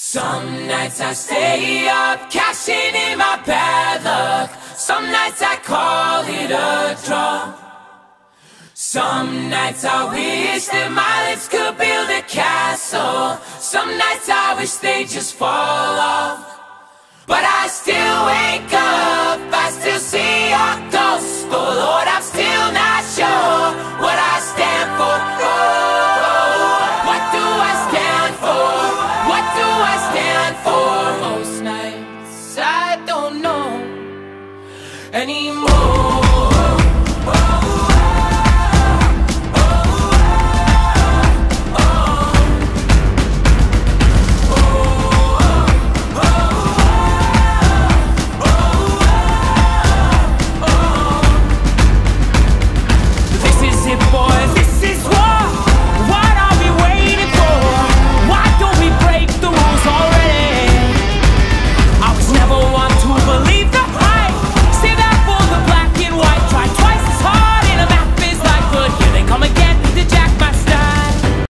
Some nights I stay up, cashing in my bad luck. Some nights I call it a draw. Some nights I wish that my lips could build a castle. Some nights I wish they just fall off. But I still wake up, I still see your ghost. Oh Lord, I'm still not sure what I stand for. Oh, what do I stand for? What do I stand for? Most nights I don't know anymore.